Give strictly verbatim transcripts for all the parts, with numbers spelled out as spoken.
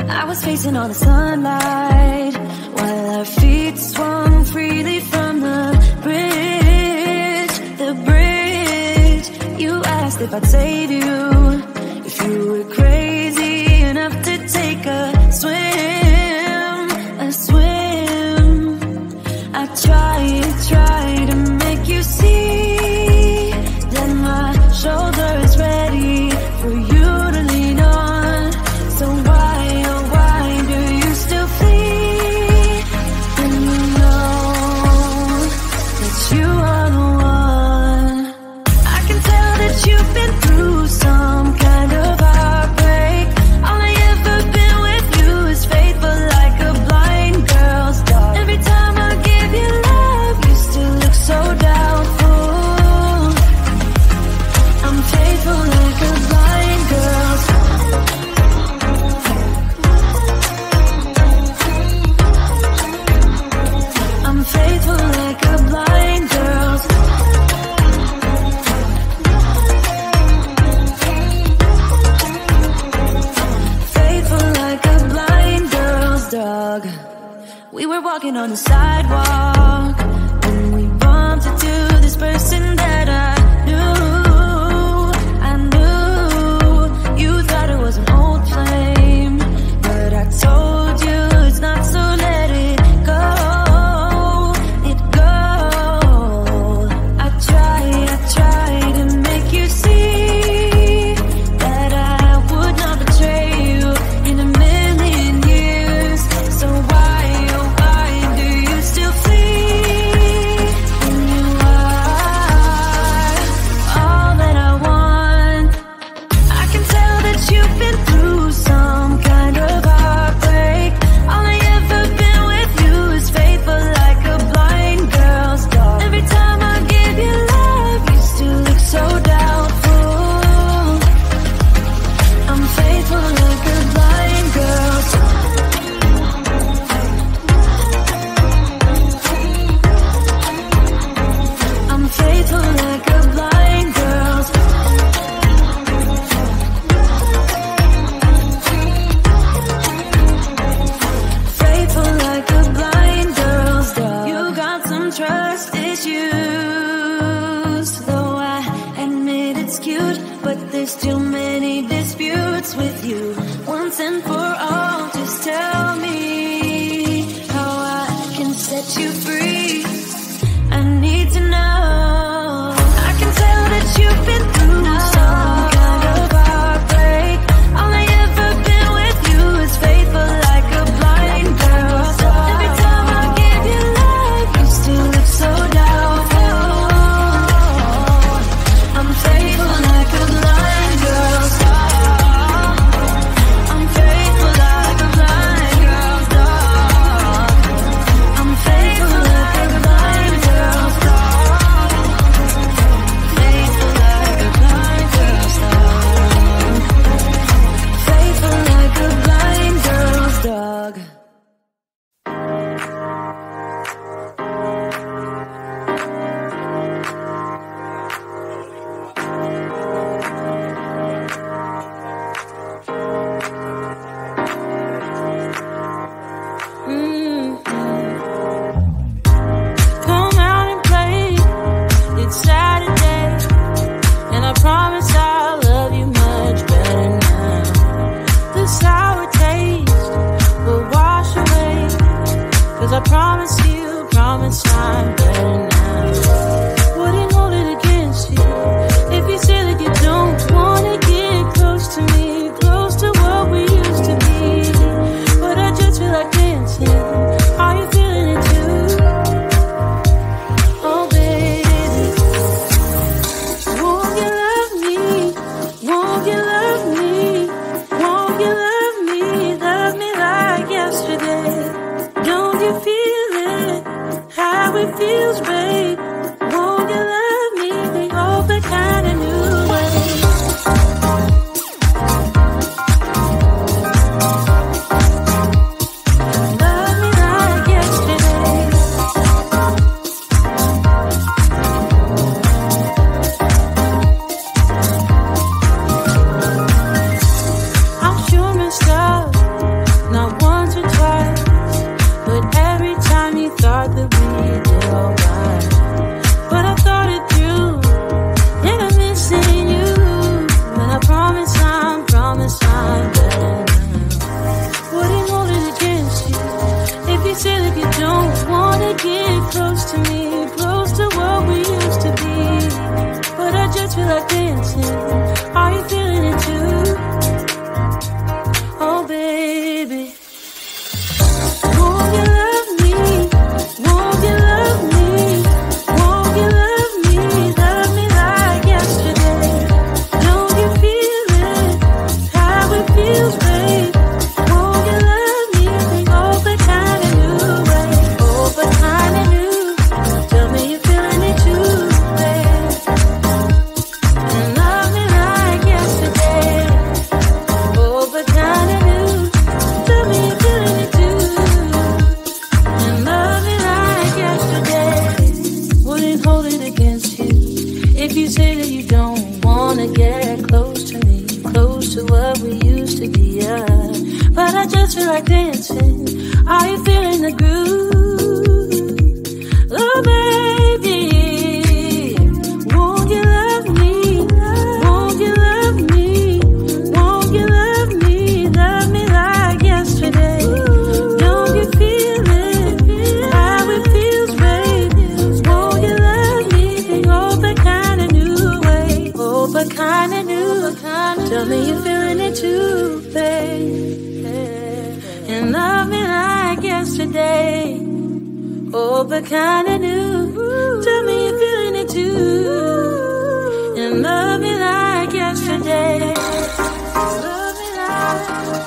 I was facing all the sunlight while our feet swung freely from the bridge, the bridge. You asked if I'd save you, if you were crazy enough to take a swim, a swim. I tried, tried to make you see that my shoulder is ready for you to lean on. So why, oh why do you still flee when you know that you are the one? I can tell that you've been through some kind of heartbreak. All I ever been with you is faithful like a blind girl's dog. Every time I give you love, you still look so doubtful. I'm faithful like a blind girl's dog. I'm faithful like a blind girl's faithful like a blind girl's dog. We were walking on the sidewalk when we bumped into this person that I knew. I knew you thought it was an old flame, but I told you it's not, so let it go, it go. I try, I try to make you see that I would not betray you in a million years. So why, oh why do you still flee when you are all that I want? I can tell that you've been through some kind of heartbreak. All I ever been with you is faithful like a blind girl's dog. Every time I give you love, you still look so doubtful. I'm faithful like a blind girl's dog. I'm faithful like a blind girl's dog. Faithful like a blind girl's dog. You got some trust issues, though I admit it's cute, but there's too many disputes with you. Once and for all, just tell me how I can set you free. I need to know. I can tell that you've been through some kind of heartbreak. All I ever been with you is faithful like a blind girl's dog. Every time I give you love, you still look so doubtful. I'm faithful like a blind girl's dog. I'm faithful like a blind girl. feel like dancing. Are you feeling it too? Oh baby, won't you love me? Won't you love me? Won't you love me? Love me like yesterday. Don't you feel it? How it feels, babe. Won't you love me? Think all the kind of new way. Oh, but kind of new. Tell me you're feeling it too, babe. And love me like yesterday. Oh, but kind of new. Tell me you're feeling it too. And love me like yesterday. Wouldn't hold it against you if you say that you don't wanna get close to me, close to what we used to be. Yeah. But I just feel like dancing. Are you feeling the groove? Oh baby, won't you love me? Won't you love me? Won't you love me? Love me like yesterday. Don't you feel it? How it feels, baby. Won't you love me? Think all the kind of new way. Oh, but kind of new. Tell me you're feeling it too, babe. And love me like yesterday. Oh, but kinda new. Tell me you're feeling it too. And love me like yesterday. Love me like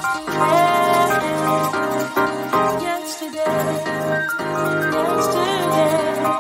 yesterday. Yesterday.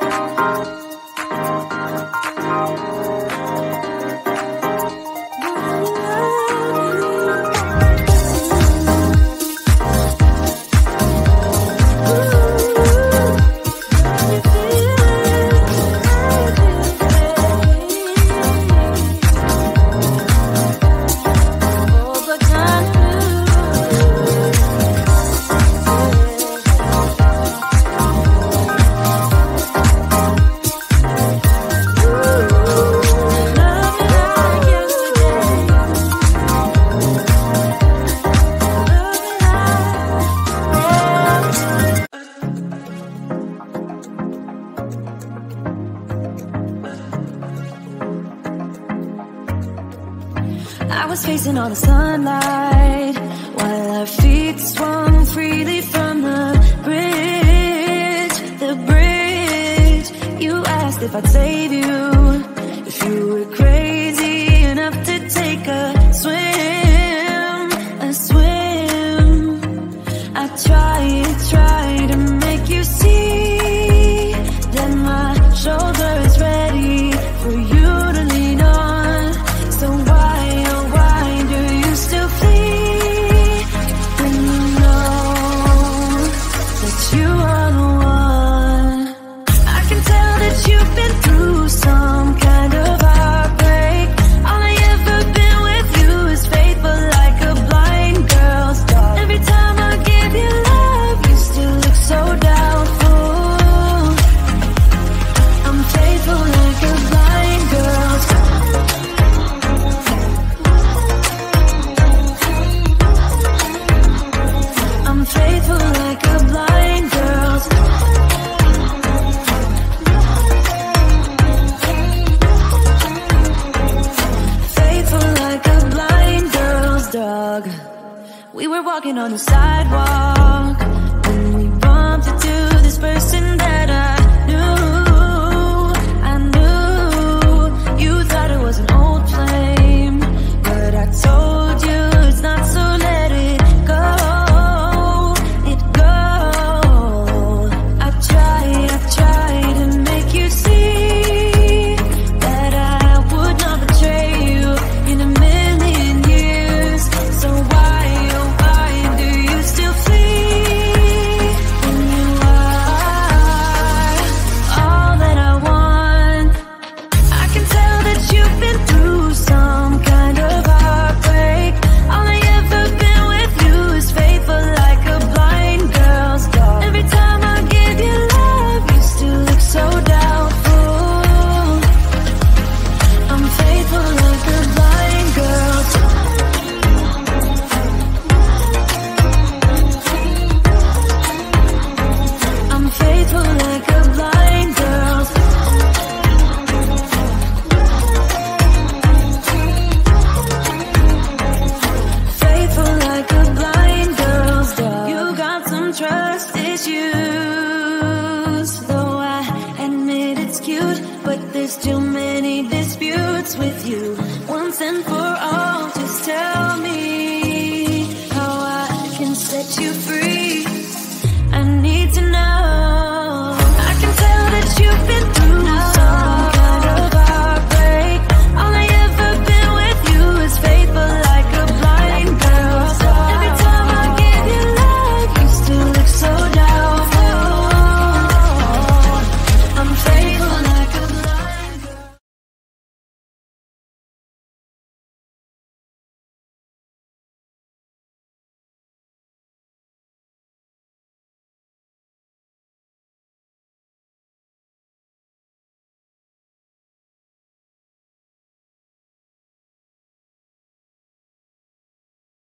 I was facing all the sunlight while our feet swung freely from the bridge, the bridge. You asked if I'd save you, if you were crazy enough to take a swim, a swim. I tried, tried to make you see that my shoulder is ready for you to lean on. So why on the sidewalk when we bumped into this person that I knew. I knew you thought it was an old flame, but I told you it's not, so let it go, it go. I tried, I tried to make you see that I would not betray you in a million years. So why still flee when you are set you free.